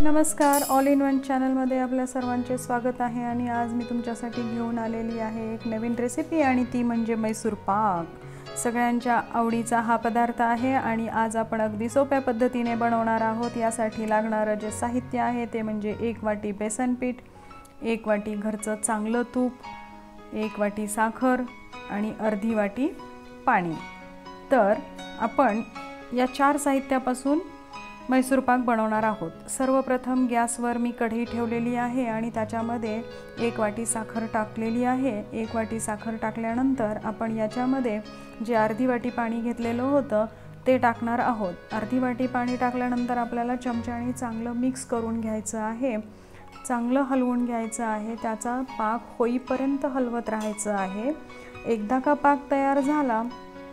नमस्कार, all in one चॅनलमध्ये आपल्या सर्वांचे स्वागत आहे। आणि आज मी तुमच्यासाठी घेऊन आलेली आहे एक नवीन रेसिपी आणि ती म्हणजे मैसूर पाक। सगळ्यांच्या आवडीचा हा पदार्थ आहे आणि आज आपण अगदी सोप्या पद्धतीने बनवणार आहोत। यासाठी लागणारे जे साहित्य आहे ते म्हणजे 1 वाटी बेसन पीठ, 1 वाटी घरचं चांगलं तूप, 1 वाटी साखर आणि अर्धी वाटी पाणी। तर आपण या 4 साहित्यापासून मैसूर पाक बनवणार आहोत। सर्वप्रथम गॅसवर मी कढई ठेवलेली आहे आणि त्याच्यामध्ये 1 वाटी साखर टाकलेली आहे। 1 वाटी साखर टाकल्यानंतर आपण याच्यामध्ये जे अर्धी वाटी पाणी घेतलेलं होतं ते टाकणार आहोत। अर्धी वाटी पाणी टाकल्यानंतर आपल्याला चमच्याने चांगलं मिक्स करून घ्यायचं आहे, चांगलं हलवून घ्यायचं आहे। त्याचा पाक होईपर्यंत हलवत राहायचं आहे। एकदा का पाक तयार झाला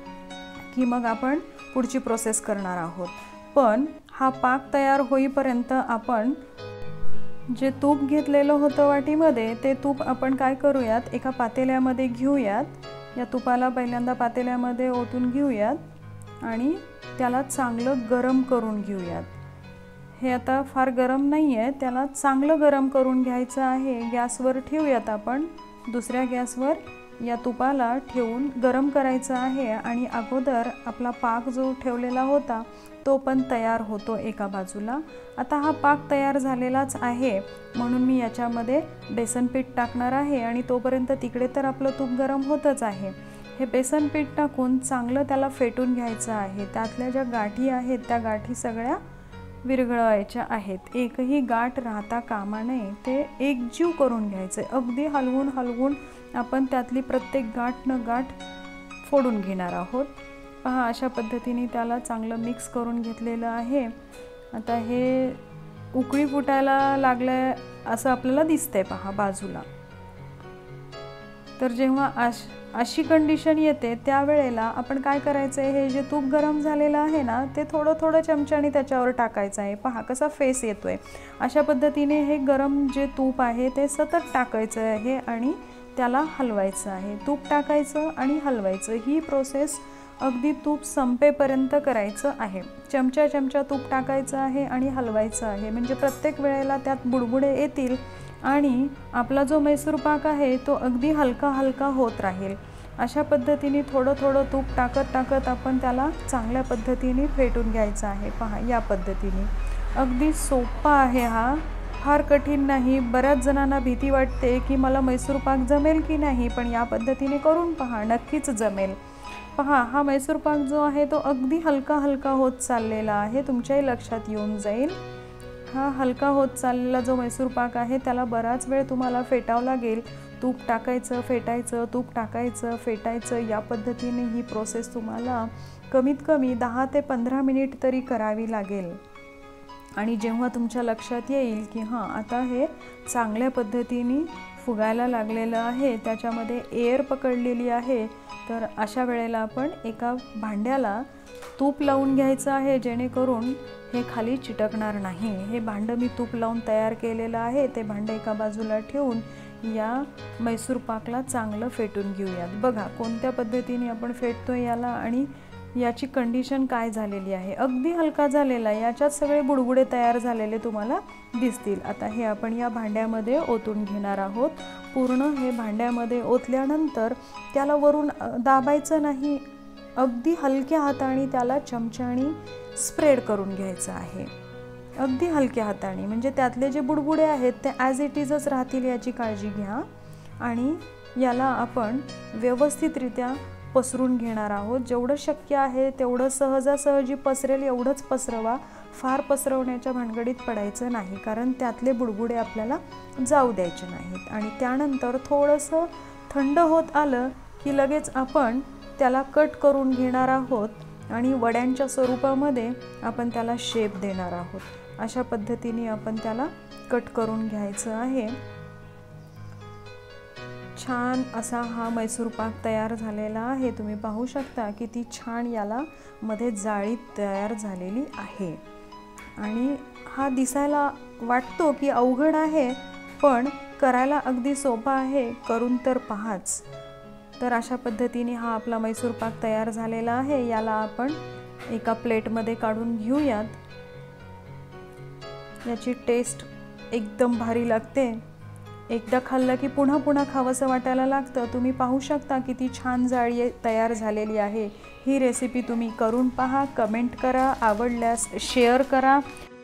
की मग आपण पुढची प्रोसेस करणार आहोत। पण हा पाक तयार होईपर्यंत आपण जे तूप घेतलेलं होतं वाटीमध्ये ते तूप आपण काय करूयात, एका पातेल्यामध्ये घेऊयात। या तुपाला पहिल्यांदा पातेल्यामध्ये ओतून घेऊयात आणि त्याला चांगलं गरम करून घेऊयात। हे आता फार गरम नाही आहे, त्याला चांगलं गरम करून घ्यायचं आहे। गॅसवर ठेवूयात आपण, दुसऱ्या गॅसवर या तुपाला ठेवून गरम करायचं आहे। आणि अगोदर आपला पाक जो ठेवलेला होता तो पण तयार होतो एका बाजूला। आता हा पाक तयार झालेलाच आहे म्हणून मी याच्यामध्ये बेसन पीठ टाकणार आहे आणि तोपर्यंत तिकडे तर आपलं तूप गरम होतच आहे। हे बेसन पीठ टाकून चांगलं त्याला फेटून घ्यायचं आहे। त्यातल्या ज्या गाठी आहेत त्या गाठी सगळ्या विरघळवायच्या आहेत। एकही गाठ राहता कामा नये, ते एकजीव करून घ्यायचे। अगदी हलवून हलवून आपण त्यातली प्रत्येक गाठ न गाठ फोडून घेणार आहोत। पहा, अशा पद्धतीने त्याला चांगलं मिक्स करून घेतलेलं आहे। आता हे उकळी फुटायला लागले असं आपल्याला दिसतंय, पहा बाजूला। तर जेव्हा अशी कंडिशन येते त्यावेळेला आपण काय करायचं आहे, हे जे तूप गरम झालेलं आहे ना ते थोडं थोडं चमच्याने त्याच्यावर टाकायचं आहे। पहा कसा फेस येतोय। अशा पद्धतीने हे गरम जे तूप आहे ते सतत टाकायचं आहे आणि त्याला हलवायचं आहे। तूप टाकायचं आणि हलवायचं, ही प्रोसेस अगदी तूप संपेपर्यंत करायचं आहे। चमचा तूप टाकायचं आहे आणि हलवायचं आहे, म्हणजे प्रत्येक वेळेला त्यात बुडबुडे येतील आणि आपला जो मैसूर पाक आहे तो अगदी हलका हलका होत राहील। अशा पद्धतीने थोडं थोडं तूप टाकत आपण त्याला चांगल्या पद्धतीने फेटून घ्यायचं आहे। पहा, या पद्धतीने अगदी सोपा आहे हा, फार कठीण नाही। बऱ्याच जणांना भीती वाटते की मला मैसूर पाक जमेल की नाही, पण या पद्धतीने करून पहा, नक्कीच जमेल। पहा, हा मैसूर पाक जो आहे तो अगदी हलका हलका होत चाललेला आहे, तुमच्याही लक्षात येऊन जाईल। हा हलका होत चाललेला जो मैसूर पाक आहे त्याला बराच वेळ तुम्हाला फेटावं लागेल। तूप टाकायचं, फेटायचं, तूप टाकायचं, फेटायचं, या पद्धतीने ही प्रोसेस तुम्हाला कमीत कमी 10 ते 15 मिनिट तरी करावी लागेल। आणि जेव्हा तुमच्या लक्षात येईल की हां, आता हे चांगल्या पद्धतीने फुगायला लागलेलं आहे, त्याच्यामध्ये एअर पकडलेली आहे, तर अशा वेळेला आपण एका भांड्याला तूप लावून घ्यायचं आहे, जेणेकरून हे खाली चिटकणार नाही। हे भांडं मी तूप लावून तयार केलेलं आहे, ते भांडं एका बाजूला ठेवून या मैसूर पाकला चांगलं फेटून घेऊयात। बघा कोणत्या पद्धतीने आपण फेटतोय याला आणि याची कंडिशन काय झालेली आहे, अगदी हलका झालेला आहे। याच्यात सगळे बुडबुडे तयार झालेले तुम्हाला दिसतील। आता हे आपण या भांड्यामध्ये ओतून घेणार आहोत। पूर्ण हे भांड्यामध्ये ओतल्यानंतर त्याला वरून दाबायचं नाही, अगदी हलक्या हाताने त्याला चमच्याने स्प्रेड करून घ्यायचं आहे। अगदी हलक्या हाताने, म्हणजे त्यातले जे बुडबुडे आहेत ते ॲज इट इजच राहतील याची काळजी घ्या। आणि याला आपण व्यवस्थितरित्या पसरून घेणार आहोत। जेवढं शक्य आहे तेवढं सहजासहजी पसरेल एवढंच पसरवा, फार पसरवण्याच्या भानगडीत पडायचं नाही, कारण त्यातले बुडबुडे आपल्याला जाऊ द्यायचे नाहीत। आणि त्यानंतर थोडंसं थंड होत आलं की लगेच आपण त्याला कट करून घेणार आहोत आणि वड्यांच्या स्वरूपामध्ये आपण त्याला शेप देणार आहोत। अशा पद्धतीने आपण त्याला कट करून घ्यायचं आहे। छान असा हा मैसूर पाक तयार झालेला आहे। तुम्ही पाहू शकता किती छान याला मध्ये जाळी तयार झालेली आहे। आणि हा दिसायला वाटतो की अवघड आहे, पण करायला अगदी सोपा आहे, करून तर पहाच। तर अशा पद्धतीने हा आपला मैसूर पाक तयार झालेला आहे। याला आपण एका प्लेटमध्ये काढून घेऊयात। याची टेस्ट एकदम भारी लागते। एकदा खाल्लं की पुन्हा पुन्हा खावंसं वाटायला लागतं। तुम्ही पाहू शकता किती छान जाळी तयार झालेली आहे। ही रेसिपी तुम्ही करून पहा, कमेंट करा, आवडल्यास शेअर करा।